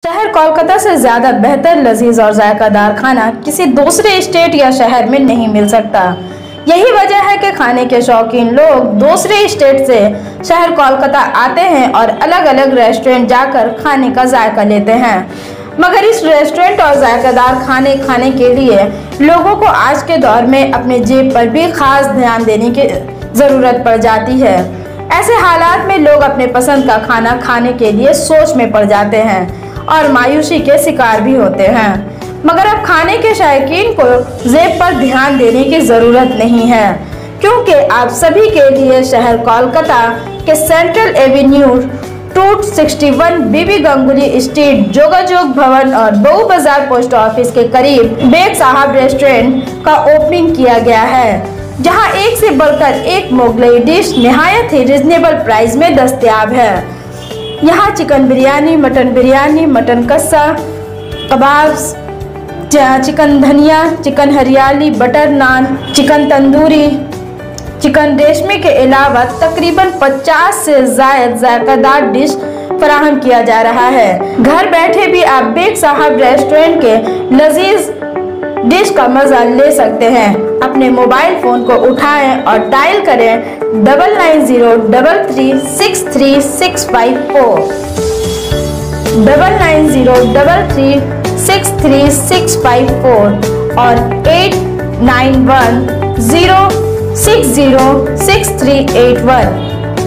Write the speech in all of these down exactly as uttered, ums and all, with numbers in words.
शहर कोलकाता से ज़्यादा बेहतर, लजीज और जायकादार खाना किसी दूसरे स्टेट या शहर में नहीं मिल सकता। यही वजह है कि खाने के शौकीन लोग दूसरे स्टेट से शहर कोलकाता आते हैं और अलग अलग रेस्टोरेंट जाकर खाने का जायका लेते हैं। मगर इस रेस्टोरेंट और जायकादार खाने खाने के लिए लोगों को आज के दौर में अपने जेब पर भी खास ध्यान देने की ज़रूरत पड़ जाती है। ऐसे हालात में लोग अपने पसंद का खाना खाने के लिए सोच में पड़ जाते हैं और मायूसी के शिकार भी होते हैं। मगर अब खाने के शौकीन को जेब पर ध्यान देने की ज़रूरत नहीं है, क्योंकि आप सभी के लिए शहर कोलकाता के central avenue two sixty one B B Ganguly street, Jogajog Bhavan और बहु बाजार पोस्ट ऑफिस के करीब बेग साहब रेस्टोरेंट का ओपनिंग किया गया है, जहां एक से बढ़कर एक मुगलई डिश निहायत ही रिजनेबल प्राइस में दस्तयाब है। यहाँ chicken biryani, mutton biryani, mutton kosha, kebabs, chicken dhania, chicken hariyali, butter naan, chicken tandoori, chicken reshmi के अलावा तकरीबन पचास से ज़ायद जायकादार डिश फराहम किया जा रहा है। घर बैठे भी आप बेग साहब रेस्टोरेंट के लजीज डिश का मजा ले सकते हैं। अपने मोबाइल फोन को उठाएं और डायल करें double nine zero double three six three six five four, double nine zero double three six three six five four और eight nine one zero six zero six three eight one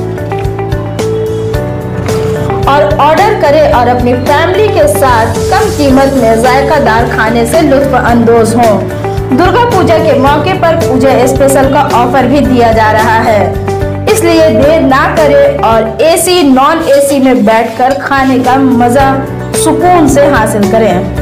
और order करें और अपनी family के साथ कम कीमत में जायकादार खाने से लुत्फ अंदोज हों। दुर्गा पूजा के मौके पर पूजा स्पेशल का ऑफर भी दिया जा रहा है, इसलिए देर ना करें और एसी नॉन एसी में बैठकर खाने का मजा सुकून से हासिल करें।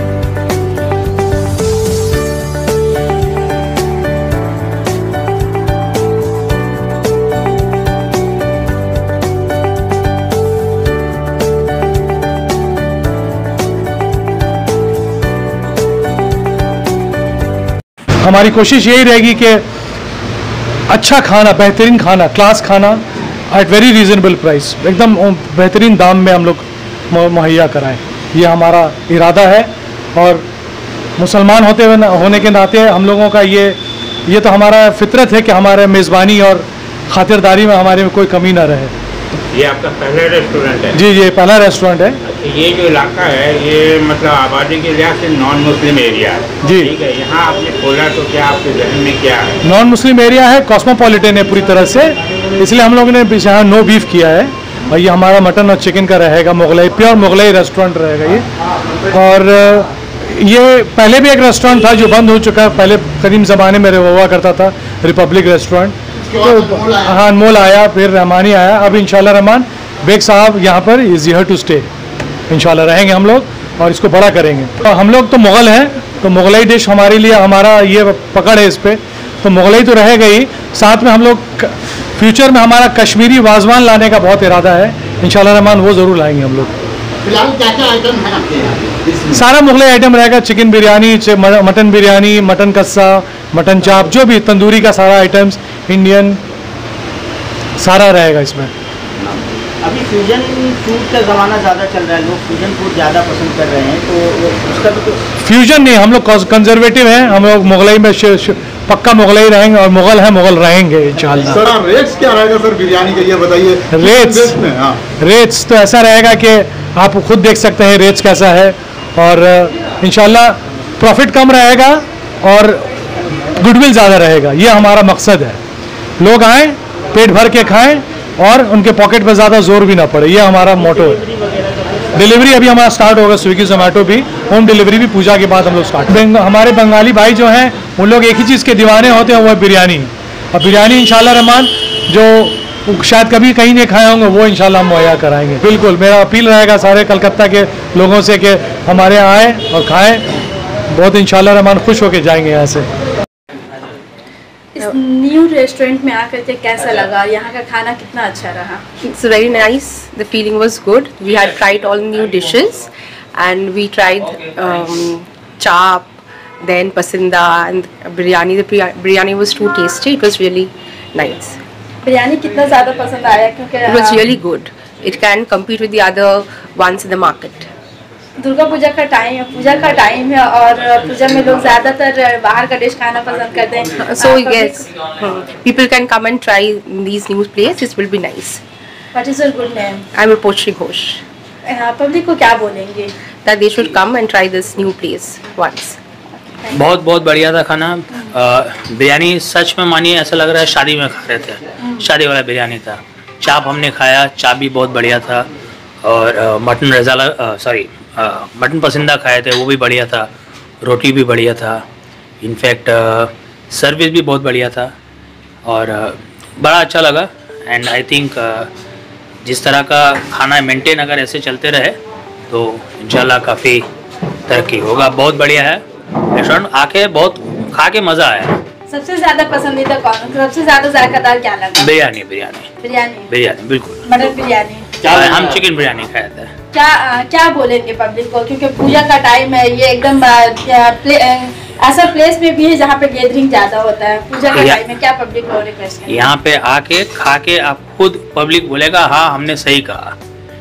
हमारी कोशिश यही रहेगी कि अच्छा खाना, बेहतरीन खाना, क्लास खाना एट वेरी रीज़नेबल प्राइस, एकदम बेहतरीन दाम में हम लोग मुहैया कराएं। ये हमारा इरादा है और मुसलमान होते हुए होने के नाते हम लोगों का ये ये तो हमारा फितरत है कि हमारे मेज़बानी और खातिरदारी में हमारे में कोई कमी ना रहे। ये आपका पहला रेस्टोरेंट है? जी, ये पहला रेस्टोरेंट है। ये जो इलाका है ये मतलब आबादी के लिहाज से नॉन मुस्लिम एरिया है जी, ठीक है। यहाँ आपने खोला तो क्या आपके जहन में क्या है? नॉन मुस्लिम एरिया है, कॉस्मोपॉलिटन है पूरी तरह से, इसलिए हम लोगों ने यहाँ नो बीफ किया है और ये हमारा मटन और चिकन का रहेगा, मुगलई, प्योर मुगलई रेस्टोरेंट रहेगा ये। और ये पहले भी एक रेस्टोरेंट था जो बंद हो चुका है, पहले कदीम ज़माने में हुआ करता था रिपब्लिक रेस्टोरेंट, तो हाँ अनमोल आया, फिर रहमानी आया, अब इंशाल्लाह रहमान बेग साहब यहाँ पर इज़ हियर टू स्टे, इंशाल्लाह रहेंगे हम लोग और इसको बड़ा करेंगे। तो हम लोग तो मुग़ल हैं, तो मुग़लई डिश हमारे लिए हमारा ये पकड़ है इस पर, तो मुग़लई तो रहेगा ही, साथ में हम लोग फ्यूचर में हमारा कश्मीरी वाजवान लाने का बहुत इरादा है, इंशाल्लाह रहमान वो ज़रूर लाएंगे हम लोग। फिलहाल क्या क्या आइटम है आपके यहाँ? सारा मुग़लई आइटम रहेगा, chicken biryani, mutton biryani, mutton kosha, mutton chaap, जो भी तंदूरी का सारा आइटम्स, इंडियन सारा रहेगा इसमें। अभी फ्यूजन फूड का ज़माना ज़्यादा चल रहा है, लोग फ्यूजन फूड ज़्यादा पसंद कर रहे हैं, तो उसका भी तो फ्यूजन नहीं, हम लोग कंजर्वेटिव हैं, हम लोग मुग़लई में श, श, पक्का मुग़लई रहेंगे और मुग़ल है, मुग़ल रहेंगे इंशाल्लाह। सर रेट्स क्या रहेगा सर बिरयानी का, ये बताइए। रेट्स में हाँ रेट्स तो ऐसा रहेगा कि आप खुद देख सकते हैं रेट्स कैसा है, और इंशाल्लाह प्रॉफिट कम रहेगा और गुडविल ज़्यादा रहेगा, ये हमारा मकसद है। लोग आएँ, पेट भर के खाएँ और उनके पॉकेट पर ज़्यादा जोर भी ना पड़े, ये हमारा मोटो है। डिलीवरी अभी हमारा स्टार्ट होगा, स्विगी जोमेटो भी, होम डिलीवरी भी पूजा के बाद हम लोग स्टार्ट। बेंग, हमारे बंगाली भाई जो हैं उन लोग एक ही चीज़ के दीवाने होते हैं, वो है बिरयानी, और बिरयानी इंशाल्लाह रहमान जो शायद कभी कहीं नहीं खाए होंगे वो इंशाल्लाह हम मुहैया कराएंगे। बिल्कुल मेरा अपील रहेगा सारे कलकत्ता के लोगों से कि हमारे यहाँ आएँ और खाएँ, बहुत इंशाल्लाह रहमान खुश होकर जाएंगे यहाँ से। इस न्यू रेस्टोरेंट में आकर के कैसा लगा, यहाँ का खाना कितना अच्छा रहा? It's very nice. The feeling was good. We had tried all new dishes, and we tried um, chaap, then pasinda, and biryani. The biryani was too tasty. It was really nice. Biryani कितना ज़्यादा पसंद आया? क्योंकि it was really good. It can compete with the other ones in the market. Durga Puja का time पूजा का time है और पूजा में लोग ज्यादातर बाहर का डिश खाना पसंद करते हैं। So yes, people can come and try these new places. It will be nice. What is your good name? I'm Ruposhri Ghosh. Public को क्या बोलेंगे? That they should come and try this new place once. बहुत बहुत बढ़िया था खाना। बिरयानी सच में मानिए ऐसा लग रहा है शादी में खा रहे थे, शादी वाला बिरयानी था। चाप हमने खाया, चाप भी बहुत बढ़िया था। और mutton rezala sorry mutton pasanda खाए थे, वो भी बढ़िया था। रोटी भी बढ़िया था। इनफैक्ट सर्विस भी बहुत बढ़िया था और बड़ा अच्छा लगा। एंड आई थिंक जिस तरह का खाना मेंटेन अगर ऐसे चलते रहे तो इंशाल्लाह काफ़ी तरक्की होगा। बहुत बढ़िया है रेस्टोरेंट, आके बहुत खा के मज़ा आया। सबसे ज्यादा पसंदीदा कौन, सबसे ज्यादा जायकादार क्या लगा? बिरयानी बिरयानी बिरयानी बिरयानी बिल्कुल। मटन बिरयानी? हम चिकन बिरयानी खाए थे। क्या क्या बोलेंगे पब्लिक को, क्योंकि पूजा का टाइम है, ये एकदम प्ले, ऐसा प्लेस में भी है जहाँ पे गैदरिंग ज्यादा होता है पूजा का टाइम में, क्या पब्लिक को रिक्वेस्ट करेंगे? यहाँ पे आके खा के आप खुद पब्लिक बोलेगा हाँ हमने सही कहा।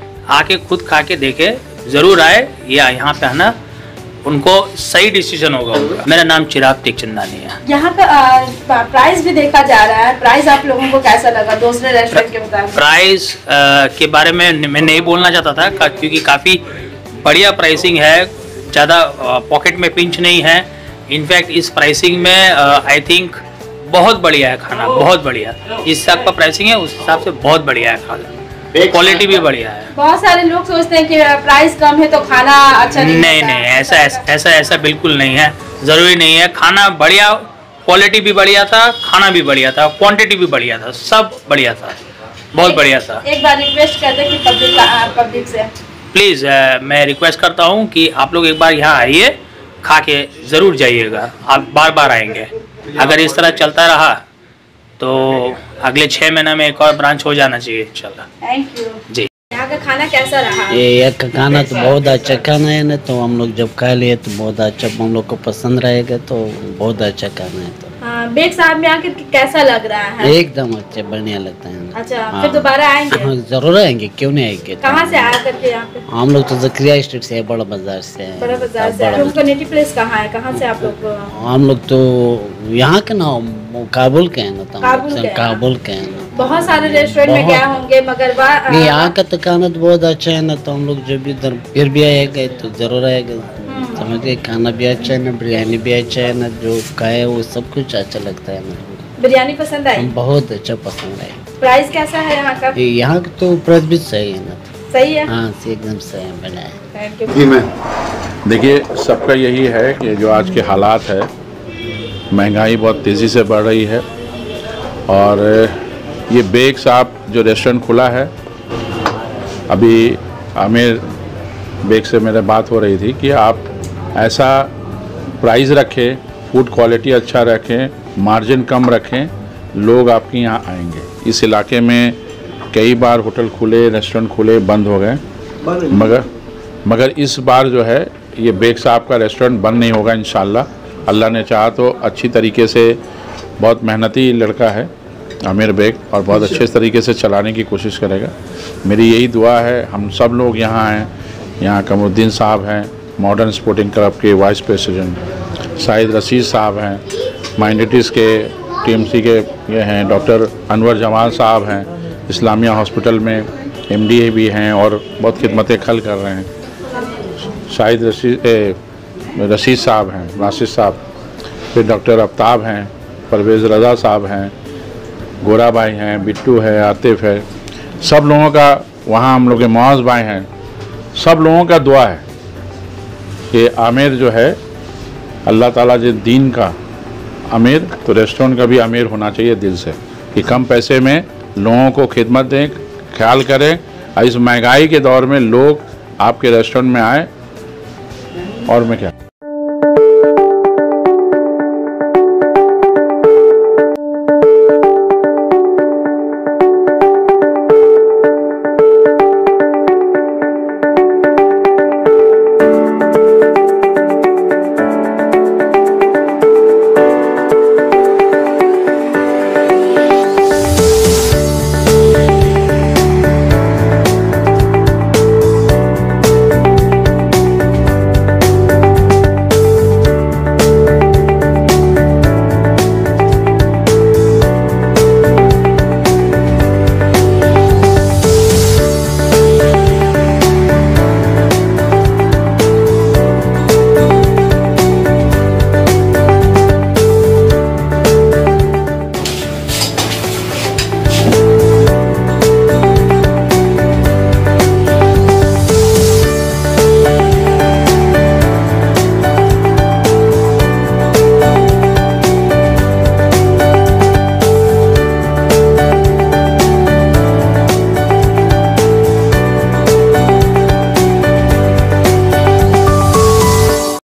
आके खुद खा के देखे, जरूर आए, या यहाँ पे आना उनको सही डिसीजन होगा उनका। मेरा नाम चिराग टेकचंदानी है। यहाँ का प्राइस भी देखा जा रहा है, प्राइस आप लोगों को कैसा लगा दूसरे रेस्टोरेंट के मुताबिक? प्राइस के बारे में मैं नहीं बोलना चाहता था क्योंकि काफ़ी बढ़िया प्राइसिंग है, ज़्यादा पॉकेट में पिंच नहीं है। इनफैक्ट इस प्राइसिंग में आई थिंक बहुत बढ़िया है खाना, बहुत बढ़िया। जिस हिसाब का प्राइसिंग है उस हिसाब से बहुत बढ़िया है खाना, क्वालिटी भी बढ़िया है। बहुत सारे लोग सोचते हैं कि प्राइस कम है तो खाना अच्छा नहीं नहीं नहीं ऐसा ऐसा ऐसा ऐसा बिल्कुल नहीं है, ज़रूरी नहीं है। खाना बढ़िया, क्वालिटी भी बढ़िया था, खाना भी बढ़िया था, क्वांटिटी भी बढ़िया था, सब बढ़िया था, बहुत बढ़िया था। एक बार रिक्वेस्ट करते हैं कि पब्लिक पब्लिक से प्लीज़ मैं रिक्वेस्ट करता हूँ कि आप लोग एक बार यहाँ आइए, खा के ज़रूर जाइएगा, आप बार बार आएंगे। अगर इस तरह चलता रहा तो अगले छः महीने में एक और ब्रांच हो जाना चाहिए इंशाल्लाह। थैंक यू जी। यहाँ का खाना कैसा रहा? ये यहाँ का खाना तो बहुत अच्छा खाना है ना, तो हम लोग जब खा लिए तो बहुत अच्छा, हम लोग को पसंद रहेगा, तो बहुत अच्छा खाना है। तो हाँ, बेग साहब में आके कैसा लग रहा है? एकदम अच्छा, बढ़िया लगता है। अच्छा, हाँ, फिर दोबारा आएंगे? हाँ, जरूर आएंगे, क्यों नहीं आएंगे। कहाँ से आया करके यहाँ पे? हम लोग तो जकरिया स्ट्रीट से, बड़ा बाजार से। बड़ा बाजार से। आपका नेटिव प्लेस कहाँ है, कहाँ से आप लोग? हम लोग तो यहाँ के ना काबुल के हैं ना, तो काबुल के हैं। बहुत सारे रेस्टोरेंट में गया होंगे मगर नहीं, यहाँ का तो खाना तो बहुत अच्छा है ना, तो हम लोग जब इधर फिर भी आएगा तो जरूर आएगा। समझ गए, खाना भी अच्छा है ना, बिरयानी भी अच्छा है ना, जो खाए वो सब कुछ अच्छा लगता है ना। बिरयानी पसंद आई? बहुत अच्छा पसंद है। प्राइस कैसा है यहाँ का? यहाँ का तो प्राइस भी सही है ना। सही है? हाँ, एकदम सही है, बढ़िया है। थैंक यू जी। मैं देखिए, सबका यही है कि जो आज के हालात है, महंगाई बहुत तेज़ी से बढ़ रही है, और ये बेग साहब जो रेस्टोरेंट खुला है, अभी आमिर बेग से मेरे बात हो रही थी कि आप ऐसा प्राइस रखें, फूड क्वालिटी अच्छा रखें, मार्जिन कम रखें, लोग आपके यहाँ आएंगे। इस इलाके में कई बार होटल खुले, रेस्टोरेंट खुले, बंद हो गए, मगर मगर इस बार जो है ये बेग साहब का रेस्टोरेंट बंद नहीं होगा इंशाल्लाह। अल्लाह ने चाहा तो अच्छी तरीके से, बहुत मेहनती लड़का है आमिर बेग, और बहुत अच्छे तरीके से चलाने की कोशिश करेगा। मेरी यही दुआ है। हम सब लोग यहाँ हैं, यहाँ कमरुद्दीन साहब हैं, मॉडर्न स्पोर्टिंग क्लब के वाइस प्रेसिडेंट, शाहिद रशीद साहब हैं, माइनॉरिटीज़ के टीएमसी के ये हैं, डॉक्टर अनवर जमाल साहब हैं, इस्लामिया हॉस्पिटल में एमडीए भी हैं और बहुत खिदमतें खल कर रहे हैं। शाहिद रशीद रशीद साहब हैं, राशिद साहब, फिर डॉक्टर आफ्ताब हैं, परवेज़ रज़ा साहब हैं, गोरा भाई हैं, बिट्टू है, आतिफ है, सब लोगों का वहाँ, हम लोग के मुआज़ भाई हैं, सब लोगों का दुआ है कि आमिर जो है, अल्लाह ताला जो दीन का अमीर, तो रेस्टोरेंट का भी अमीर होना चाहिए दिल से, कि कम पैसे में लोगों को खिदमत दें, ख्याल करें। इस महंगाई के दौर में लोग आपके रेस्टोरेंट में आए, और मैं क्या